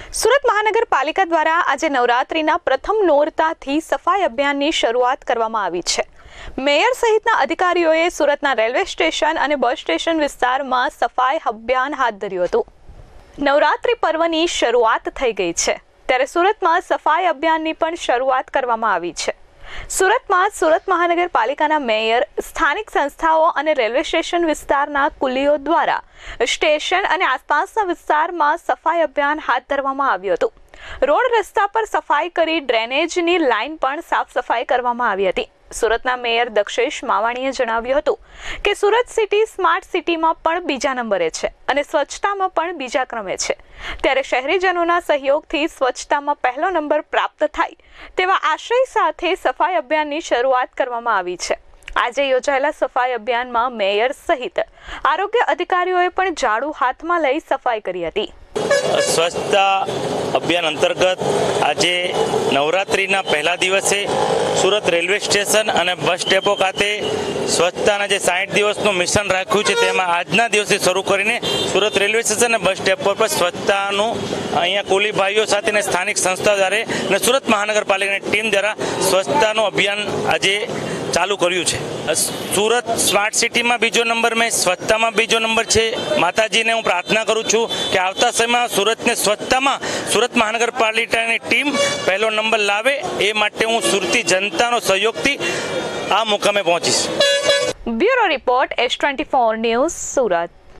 સુરત મહાનગરપાલિકા દ્વારા આજે નવરાત્રીના પ્રથમ નોરતાથી સફાઈ અભિયાનની શરૂઆત કરવામાં આવી છે। મેયર સહિતના અધિકારીઓએ સુરતના રેલવે સ્ટેશન અને બસ સ્ટેશન વિસ્તારમાં સફાઈ અભિયાન હાથ ધર્યું હતું। નવરાત્રી પર્વની શરૂઆત થઈ ગઈ છે ત્યારે સુરતમાં સફાઈ અભિયાનની પણ શરૂઆત કરવામાં આવી છે। સુરતમાં સુરત મહાનગરપાલિકાના મેયર, સ્થાનિક સંસ્થાઓ અને રેલવે સ્ટેશન વિસ્તારના કુલીઓ દ્વારા સ્ટેશન અને આસપાસના વિસ્તારમાં સફાઈ અભિયાન હાથ ધરવામાં આવ્યું હતું। રોડ રસ્તા પર સફાઈ કરી ડ્રેનેજની લાઇન પણ સાફ સફાઈ કરવામાં આવી હતી। સુરતના મેયર દક્ષેશ માવાણીએ જણાવ્યું હતું કે સુરત સિટી સ્માર્ટ સિટીમાં પણ બીજા નંબરે છે અને સ્વચ્છતામાં પણ બીજા ક્રમે છે, ત્યારે શહેરીજનોના સહયોગથી સ્વચ્છતામાં પહેલો નંબર પ્રાપ્ત થાય તેવા આશય સાથે સફાઈ અભિયાનની શરૂઆત કરવામાં આવી છે। આજે યોજાયેલા સફાઈ અભિયાનમાં મેયર સહિત આરોગ્ય અધિકારીઓએ પણ ઝાડુ હાથમાં લઈ સફાઈ કરી હતી। સ્વચ્છતા અભિયાન અંતર્ગત આજે નવરાત્રિના પહેલા દિવસે સુરત રેલવે સ્ટેશન અને બસ ડેપો ખાતે સ્વચ્છતાના જે 60 દિવસનું મિશન રાખ્યું છે તેમાં આજના દિવસે શરૂ કરીને સુરત રેલવે સ્ટેશન અને બસ ડેપો પર સ્વચ્છતાનું અહીંયા કુલી ભાઈઓ સાથે સ્થાનિક સંસ્થા દ્વારા અને સુરત મહાનગરપાલિકાની ટીમ દ્વારા સ્વચ્છતાનું અભિયાન આજે ચાલુ કર્યું છે। સુરત સ્માર્ટ સિટીમાં બીજો નંબર, મેં સ્વચ્છતામાં બીજો નંબર છે। માતાજીને હું પ્રાર્થના કરું છું કે આવતા સમયમાં સુરતને સ્વચ્છતામાં સુરત મહાનગરપાલિકાની ટીમ પહેલો નંબર લાવે, એ માટે હું સુરતી જનતાનો સહયોગથી આ મુકામે પહોંચીશ। Bureau report S24 news, Surat.